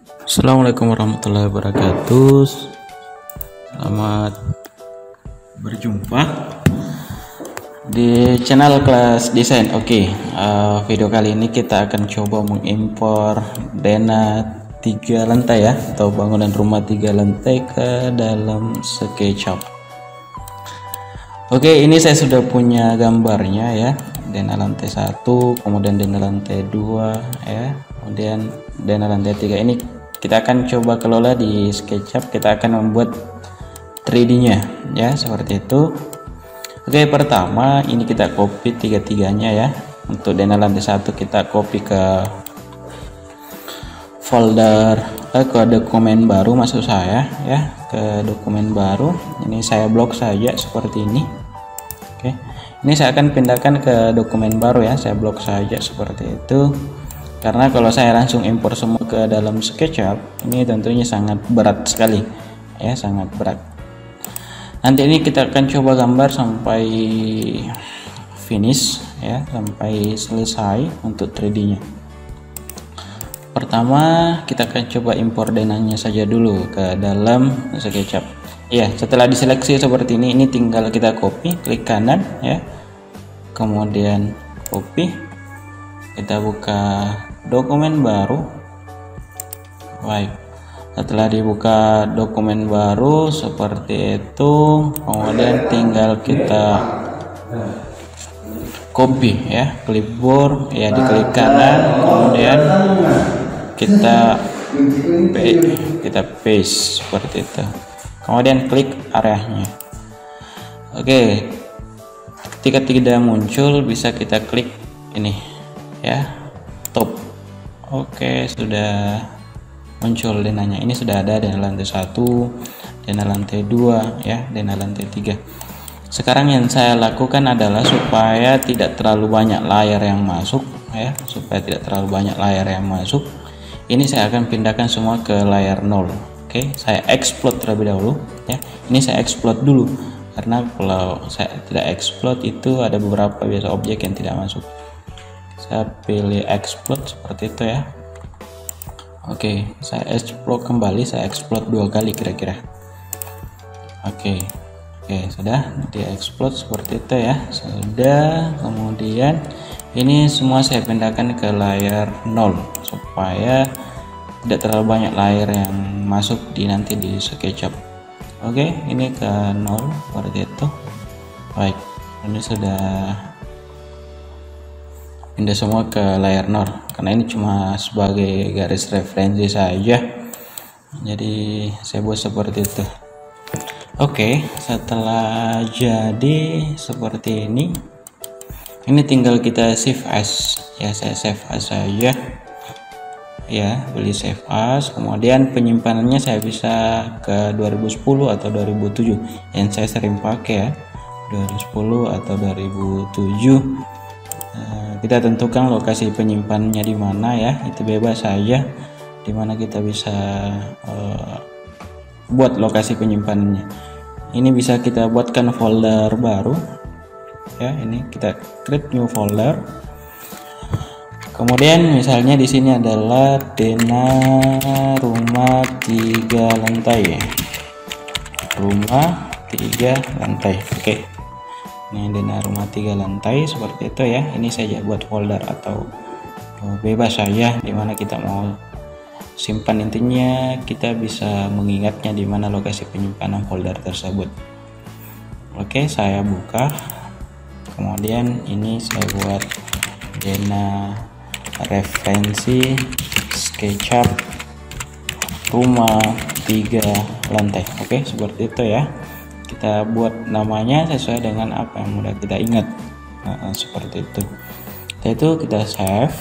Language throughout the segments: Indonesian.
Assalamualaikum warahmatullahi wabarakatuh. Selamat berjumpa di channel kelas desain. Video kali ini kita akan coba mengimpor Dena 3 lantai ya, atau bangunan rumah 3 lantai ke dalam SketchUp. Ini saya sudah punya gambarnya ya. Dena lantai 1, kemudian Dena lantai 2 ya, kemudian Dena lantai 3. Ini kita akan coba kelola di SketchUp. Kita akan membuat 3D-nya ya, seperti itu. Pertama ini kita copy tiga-tiganya ya. Untuk Dena lantai 1 kita copy ke folder ke dokumen baru, maksud saya ya, ke dokumen baru. Ini saya blok saja seperti ini. Ini saya akan pindahkan ke dokumen baru ya, saya blok saja seperti itu. Karena kalau saya langsung impor semua ke dalam SketchUp, ini tentunya sangat berat sekali ya, sangat berat. Nanti ini kita akan coba gambar sampai finish ya, sampai selesai untuk 3D-nya. Pertama kita akan coba impor denanya saja dulu ke dalam SketchUp. Ya, setelah diseleksi seperti ini tinggal kita copy, klik kanan ya, kemudian copy, kita buka dokumen baru. Setelah dibuka dokumen baru seperti itu, kemudian tinggal kita copy ya, clipboard ya, diklik kanan, kemudian kita paste seperti itu, kemudian klik areanya. Ketika tidak muncul bisa kita klik ini ya, top. Sudah muncul denanya. Ini sudah ada Dena lantai 1, Dena lantai 2 ya, Dena lantai 3. Sekarang yang saya lakukan adalah supaya tidak terlalu banyak layar yang masuk ya, ini saya akan pindahkan semua ke layar 0. Saya explode terlebih dahulu ya. Ini saya explode dulu, karena kalau saya tidak explode itu ada beberapa biasa objek yang tidak masuk. Saya pilih explode seperti itu ya. Saya explode kembali, saya explode 2 kali kira-kira. Sudah di explode seperti itu ya, sudah. Kemudian ini semua saya pindahkan ke layar 0 supaya tidak terlalu banyak layar yang masuk nanti di SketchUp. Ini ke 0 seperti itu. Ini sudah pindah semua ke layar 0, karena ini cuma sebagai garis referensi saja, jadi saya buat seperti itu. Setelah jadi seperti ini tinggal kita save as ya. Saya save as saja ya, beli save as. Kemudian penyimpanannya saya bisa ke 2010 atau 2007 yang saya sering pakai ya, 2010 atau 2007. Kita tentukan lokasi penyimpanannya di mana ya, itu bebas saja, di mana kita bisa buat lokasi penyimpanannya. Ini bisa kita buatkan folder baru ya. Ini kita create new folder. Kemudian misalnya di sini adalah Dena rumah 3 lantai. Rumah 3 lantai. Ini Dena rumah 3 lantai seperti itu ya. Ini saja buat folder atau bebas saja dimana kita mau simpan. Intinya kita bisa mengingatnya di mana lokasi penyimpanan folder tersebut. Saya buka, kemudian ini saya buat Dena referensi SketchUp rumah 3 lantai. Seperti itu ya. Kita buat namanya sesuai dengan apa yang mudah kita ingat. Seperti itu. Setelah itu kita save.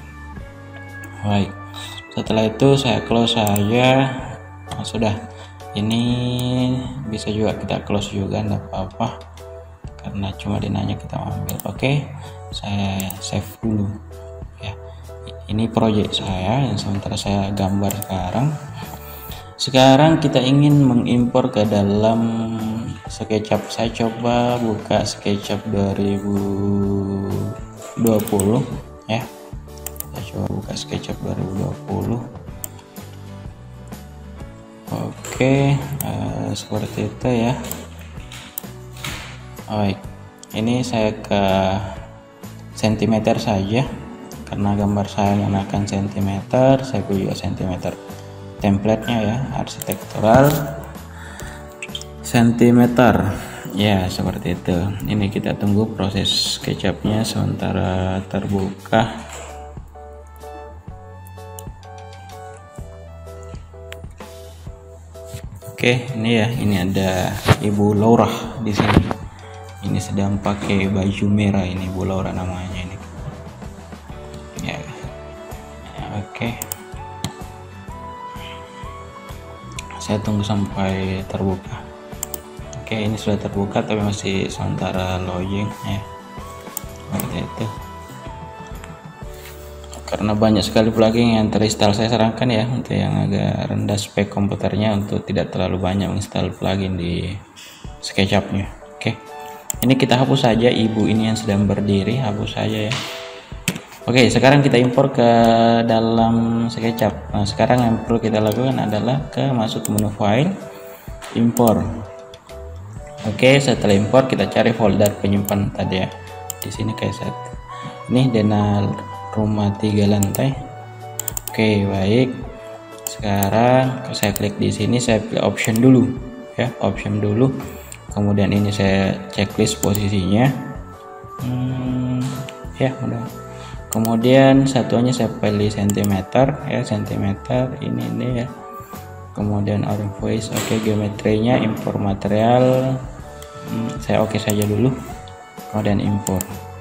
Setelah itu saya close saja. Sudah. Ini bisa juga kita close juga, enggak apa-apa, karena cuma dinanya kita ambil. Saya save dulu ya. Ini project saya yang sementara saya gambar sekarang kita ingin mengimpor ke dalam SketchUp. Saya coba buka SketchUp 2020 ya. Kita coba buka SketchUp 2020. Oke, seperti itu ya. Baik, ini saya ke sentimeter saja karena gambar saya menggunakan sentimeter. Saya pilih sentimeter templatenya ya, arsitektural sentimeter ya, seperti itu. Ini kita tunggu proses SketchUp-nya sementara terbuka. Oke, ini ya, ini ada Ibu Laura di sini. Ini sedang pakai baju merah, ini Ibu Laura namanya ini. Ya. Oke. Saya tunggu sampai terbuka. Oke, ini sudah terbuka tapi masih sementara loading ya. Seperti itu. Karena banyak sekali plugin yang terinstall, saya sarankan ya untuk yang agak rendah spek komputernya untuk tidak terlalu banyak menginstal plugin di SketchUp-nya. Oke, ini kita hapus saja ibu ini yang sedang berdiri, hapus saja ya. Oke, sekarang kita impor ke dalam SketchUp. Nah, sekarang yang perlu kita lakukan adalah masuk ke menu file, impor. Oke, setelah impor kita cari folder penyimpan tadi ya. Di sini kayak set. Ini Denal rumah 3 lantai. Oke, baik. Sekarang saya klik di sini, saya pilih option dulu ya, option dulu. Kemudian ini saya checklist posisinya. Ya, udah. Kemudian satuannya saya pilih sentimeter ya, sentimeter ini ya. Kemudian orange voice, oke, geometrinya, impor material. Saya oke saja dulu. Kemudian impor.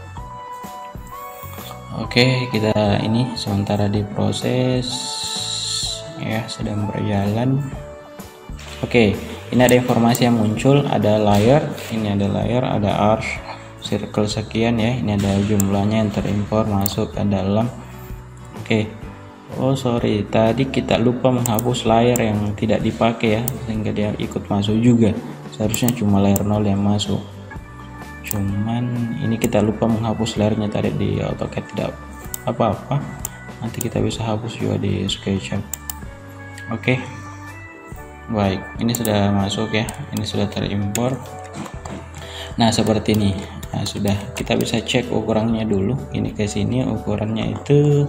Oke, kita ini sementara diproses ya, sedang berjalan. Oke, ini ada informasi yang muncul, ada layer, ini ada layer, ada arch, circle sekian ya, ini ada jumlahnya yang terimpor masuk ke dalam. Oke, oh sorry, tadi kita lupa menghapus layer yang tidak dipakai ya, sehingga dia ikut masuk juga. Seharusnya cuma layer 0 yang masuk. Cuman ini kita lupa menghapus layernya tadi di AutoCAD, tidak apa-apa, nanti kita bisa hapus juga di SketchUp. Oke, baik, ini sudah masuk ya, ini sudah terimpor. Nah, seperti ini. Nah, sudah, kita bisa cek ukurannya dulu. Ini ke sini ukurannya itu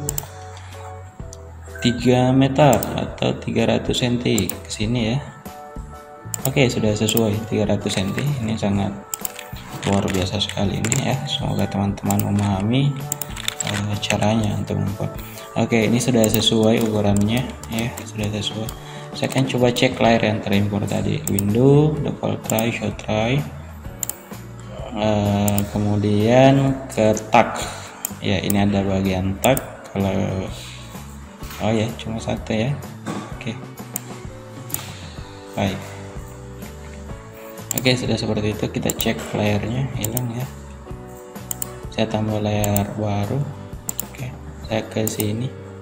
3 meter atau 300 cm ke sini ya. Oke, sudah sesuai 300 cm. Ini sangat luar biasa sekali ini ya. Semoga teman-teman memahami caranya untuk membuat. Oke, ini sudah sesuai ukurannya ya, sudah sesuai. Saya akan coba cek layer yang terimpor tadi. Window, default try, show try. Kemudian ke tag. Ya, ini ada bagian tag. Kalau oh ya, cuma satu ya. Oke. Baik. Oke, sudah seperti itu. Kita cek layarnya hilang ya. Saya tambah layar baru. Oke, saya ke sini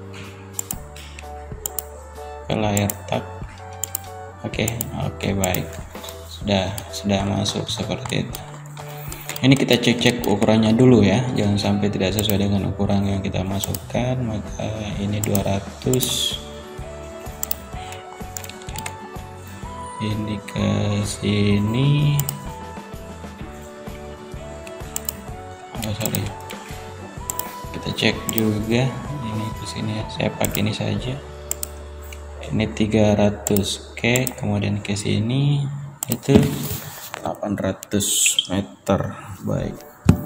ke layar tag. Oke, baik. Sudah masuk seperti itu. Ini kita cek ukurannya dulu ya, jangan sampai tidak sesuai dengan ukuran yang kita masukkan. Maka ini 200, ini ke sini, oh sorry, kita cek juga ini ke sini ya. Saya pakai ini saja, ini 300. Oke, kemudian ke sini itu 800 meter, baik,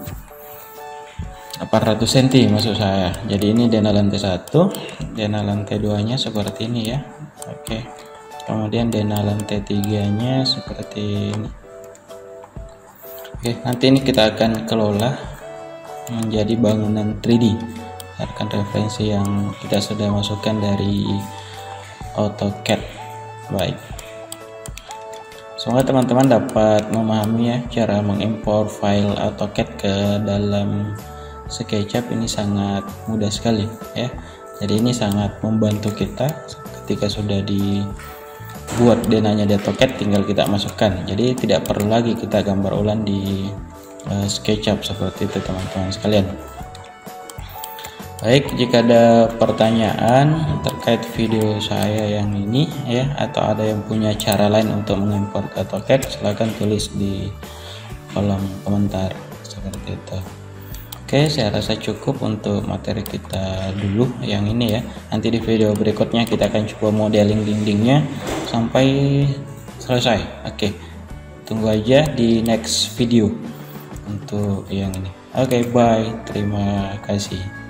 800 cm maksud saya. Jadi ini denah lantai 1, denah lantai 2 nya seperti ini ya. Oke, kemudian denah lantai 3 nya seperti ini. Oke, nanti ini kita akan kelola menjadi bangunan 3D berdasarkan referensi yang kita sudah masukkan dari AutoCAD. Baik, semoga teman-teman dapat memahami ya cara mengimpor file AutoCAD ke dalam SketchUp. Ini sangat mudah sekali ya. Jadi ini sangat membantu kita ketika sudah dibuat denahnya di AutoCAD, tinggal kita masukkan. Jadi tidak perlu lagi kita gambar ulang di SketchUp seperti itu teman-teman sekalian. Baik, jika ada pertanyaan terkait video saya yang ini ya, atau ada yang punya cara lain untuk mengimport AutoCAD, silahkan tulis di kolom komentar seperti itu. Oke, saya rasa cukup untuk materi kita dulu yang ini ya. Nanti di video berikutnya kita akan coba modeling dindingnya sampai selesai. Oke, tunggu aja di next video untuk yang ini. Oke, bye, terima kasih.